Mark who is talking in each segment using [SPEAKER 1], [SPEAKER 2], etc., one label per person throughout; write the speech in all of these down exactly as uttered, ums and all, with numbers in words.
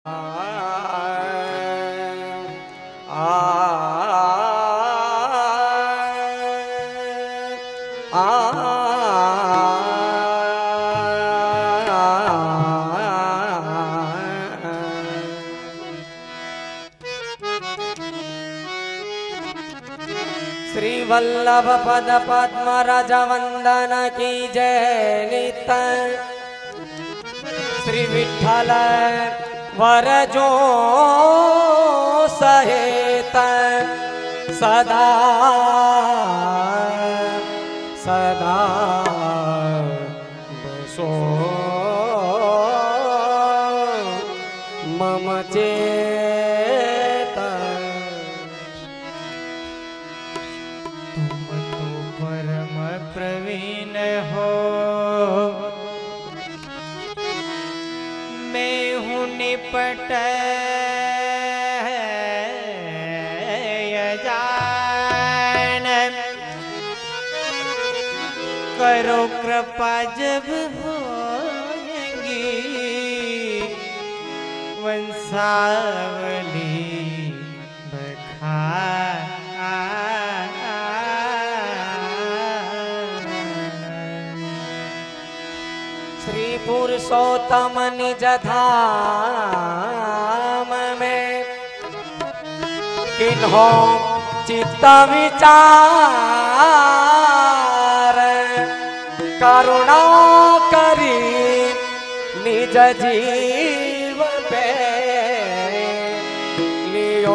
[SPEAKER 1] आ, आ, आ, श्री वल्लभ पद पद्म राज वंदन की जय नित। श्री विठ्ठल वरजो सहित सदा सदा बसो मम चेत।
[SPEAKER 2] तुम तो परम प्रवीण हो, मैं हूँ निपट जान। करो कृपा जब होगी वंशावली बखान।
[SPEAKER 1] श्री पुरुषोत्तम निज धाम में किन्हो चित्त विचार करुणा करी निज जीव पे लियो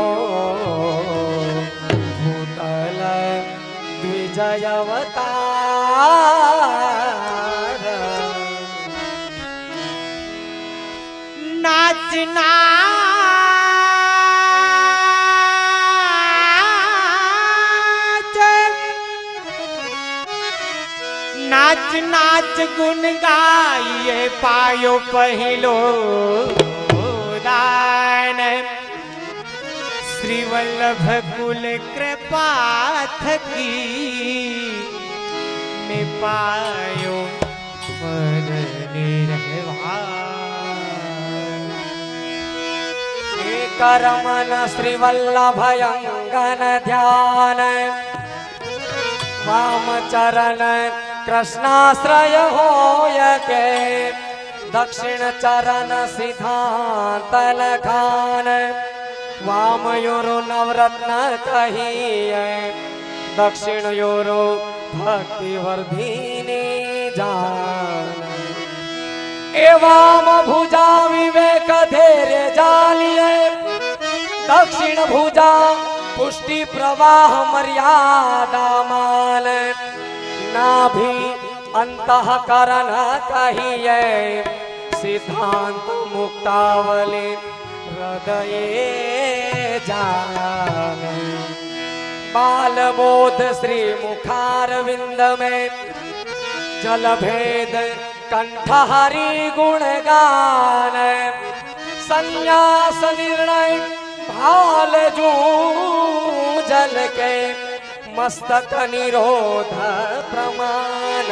[SPEAKER 1] भूतल द्विजय अवतार।
[SPEAKER 2] नाच नाच नाच नाच गुण गाइए पायो पहिलो दान। श्री वल्लभ कुल कृपा थकी में पायो पद निर्वाण।
[SPEAKER 1] करमन श्री वल्लभ अंगन ध्यान वाम चरण कृष्णाश्रय होय के दक्षिण चरण सिद्धांत लखान। वाम योरो नवरत्न कहिए दक्षिण योरो भक्ति वर्धिनी जान। एवं भुजा विवेक धैर्य जालिए दक्षिण भुजा पुष्टि प्रवाह मर्यादा मान। नाभि अंतःकरण कहिए सिद्धांत मुक्तावली हृदय जान। बाल बोध श्री मुखार विंद में जल भेद कंठहरि गुणगान। संन्यास निर्णय भाल जू जल के मस्तक निरोध प्रमाण।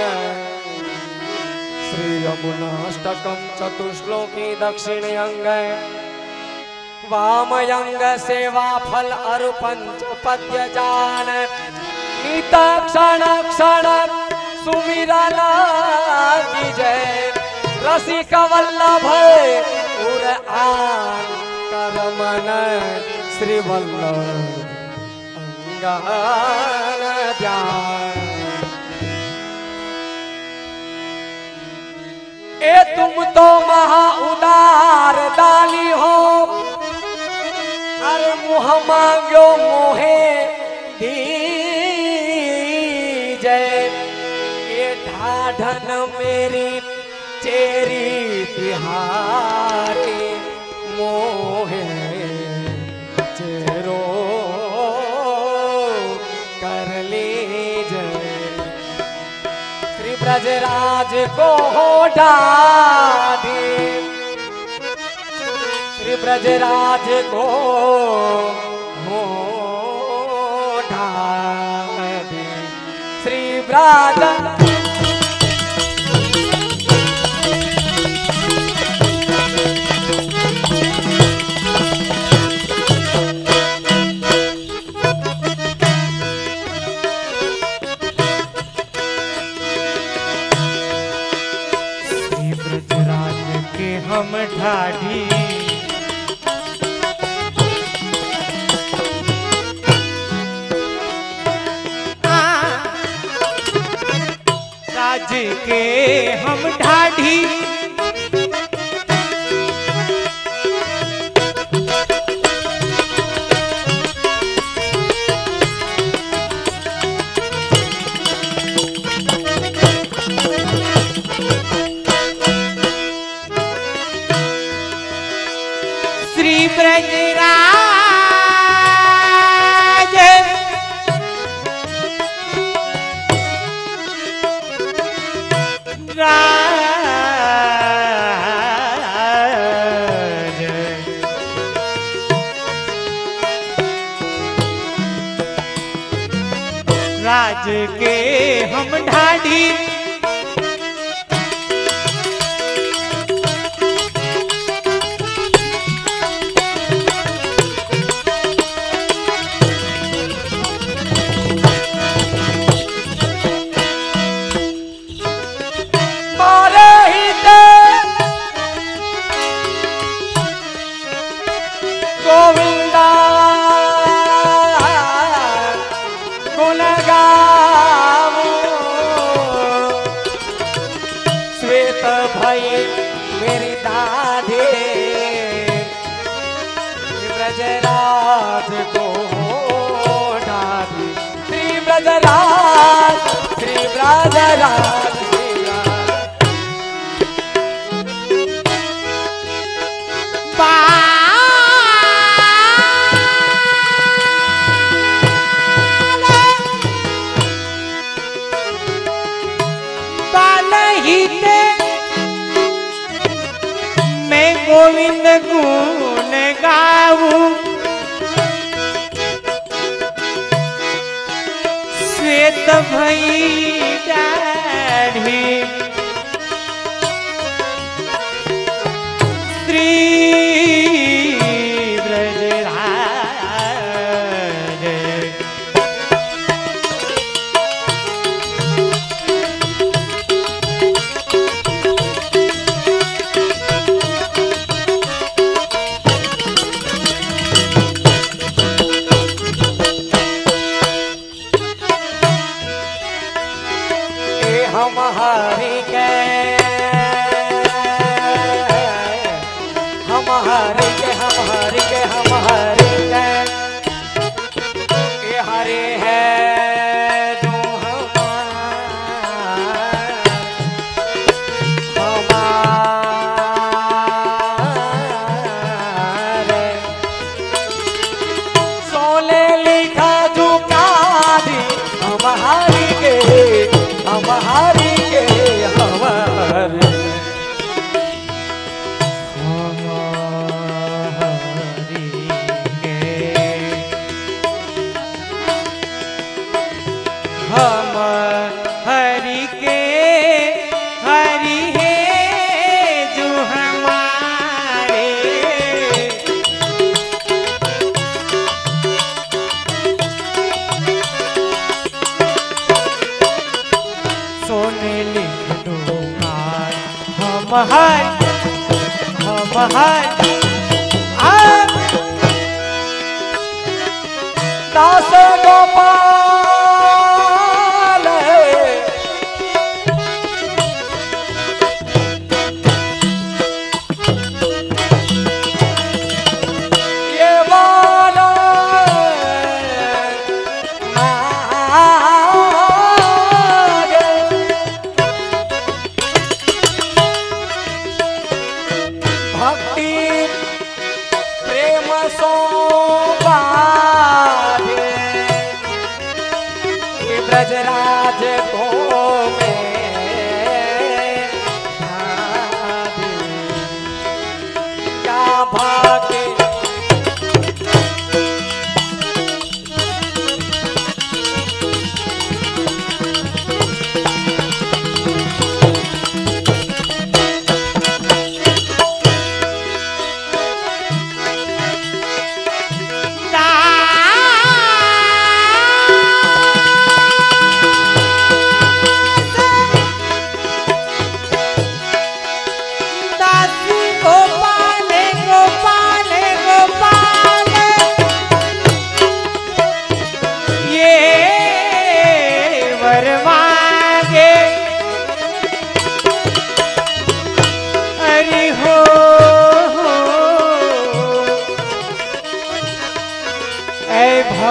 [SPEAKER 1] श्री यमुनाष्टकम चतुश्लोकी दक्षिण अंग वाम अंग सेवा फल अरु पंच पद्य जान। नित क्षण क्षण सुमिरन की जय रसिक वल्लभ उर आन करमन श्री वल्लभ अंगन ध्यान। ए तुम तो महा उदार दानी हो, अरे मुँह मांगो मोहे दीजे। ये ढाढ़न मेरी चेरी तिहारी मोहे चेरो कर लीजे। श्री ब्रजराज को हो डादी श्री ब्रजराज को हो डादी। श्री ब्रज
[SPEAKER 2] के हम ढाढ़ी श्री ब्रजराज राज राज के हम ढाढ़ी
[SPEAKER 1] गोविंदा गुण गावो श्वेत भई मेरी दाढ़ी ब्रजराज को ढाढ़ी श्री ब्रजराज श्री ब्रजराज
[SPEAKER 2] मैं गोविंद गुण गाऊं श्वेत भई दाढ़ी श्री ब्रजराज
[SPEAKER 1] हम हरि के हम हरि के हम हरि के हम हरि के ये हरि है जो हमारे सोले लिखा झुका दी हम हरि के हम हरि के हम हरि
[SPEAKER 2] हम हरि के हरि है जो हमारे सोने लिख दो हम हर हम हर
[SPEAKER 1] दास गोपाल ये वाला भक्ति प्रेम सो ब्रजराज को मैं क्या भाग्य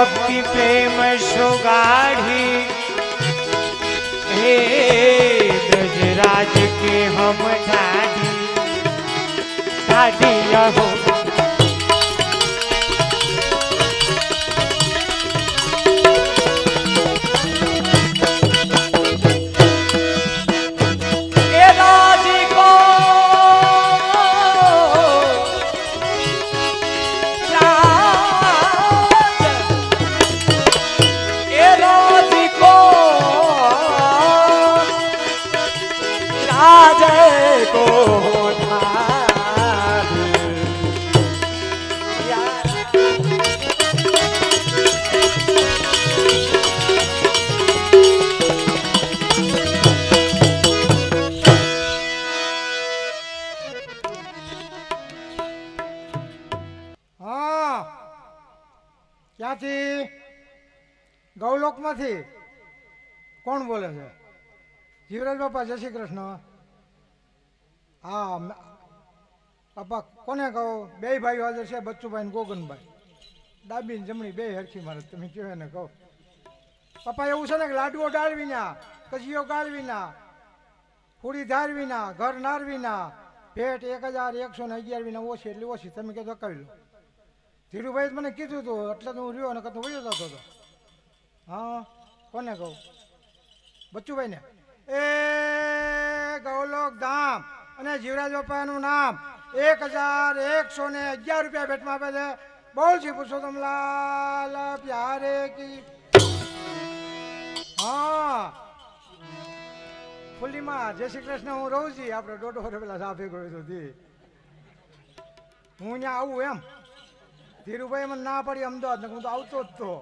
[SPEAKER 2] भक्ति प्रेम सुगाढ़ी हे ब्रजराज के हम ढाडी ढाडी हो
[SPEAKER 3] गौलोक में कौन बोले छे? जीवराज बापा जय श्री कृष्ण। हाँ बापा कोने कहो? बे भाई हाजर छे, बच्चूभाई गोगन भाई। डाबी जमणी बे हरखी मारे तमे कहो ने कहो। पप्पा एवं छे ने के लाडुओ डाळवीना, कजियो गाळवीना, पूरी धारवीना, घर नारवीना, भेट एक हजार एक सौ ने अगियार विना ओછી એટલી ઓછી તમે કહેજો કહી લો। ધીરુભાઈ મને કીધું હતું એટલે તો હું રહ્યો ને કતો વયો જતો હતો। हाँ कोने कहूँ? बच्चूभाई ने। ए गौलोक धाम अने जीवराज बापाનું नाम एक हजार एक सौ ने अगियार रुपया भेट में आपे छे। बोल श्री पुरुषोत्तम लाल प्यारे की। हाँ फुली मां जय श्री कृष्ण। हूँ रहूँ छी आपणे दौड़ वर्ष पहला साफे गयो तो थी हूँ ત્યાં આવું એમ। ધીરુભાઈ મને ના પડી અમદાવાદ ને હું તો આવતો જ તો।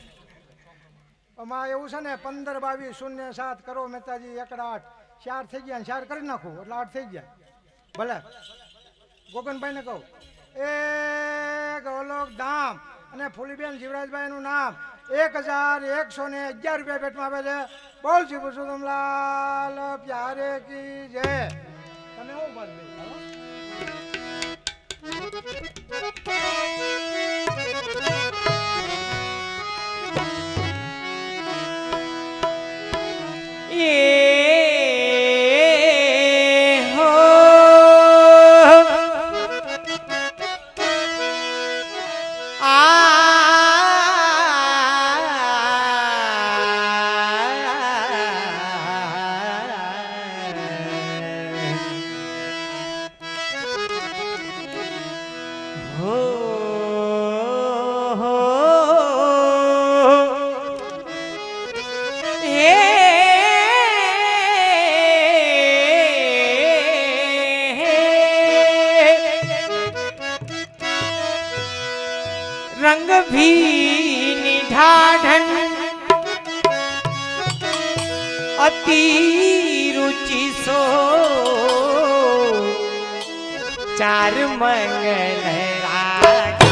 [SPEAKER 3] એમાં એવું છે ને પંદર બાવીસ શૂન્ય સાત કરો મહેતાજી એકડા આઠ ચાર થઈ ગયા ચાર કરી નાખું એટલે આઠ થઈ ગયા। ભલે ગોગનભાઈ ને કહું એ ગૌલોક ધામ અને ફૂલીબેન જીવરાજભાઈનું નામ એક હજાર એકસો ને અગિયાર રૂપિયા ભેટમાં આપે છે। બોલ શ્રી પુરુષોત્તમ લાલ પ્યારે કી જય। તમે શું વાત ભાઈ?
[SPEAKER 2] रंग भी निढाढ़न अति रुचि सो चार मंगल राग।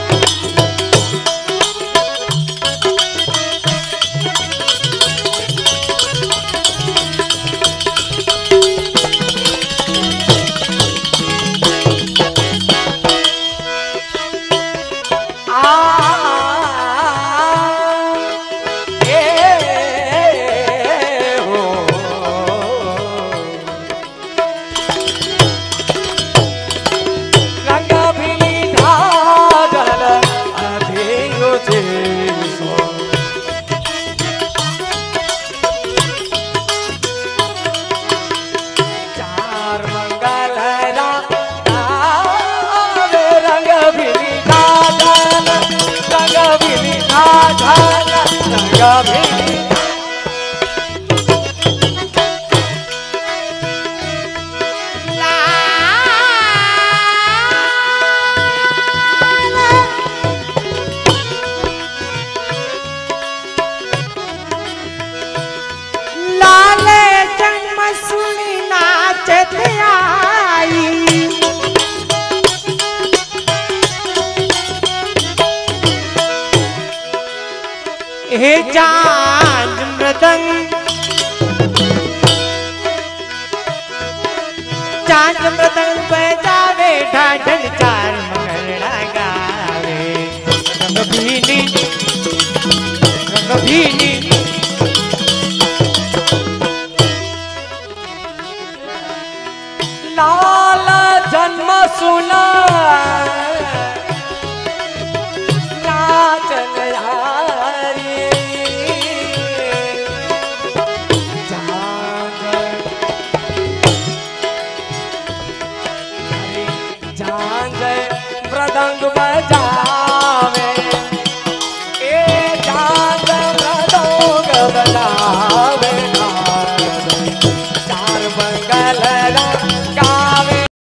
[SPEAKER 2] हे चांद मृदंग चांद मृदंग बजावे ढाढन चार मंगला गावे रंग भीनी
[SPEAKER 1] बजावे ए चांद मृदंग बजावे चार मंगल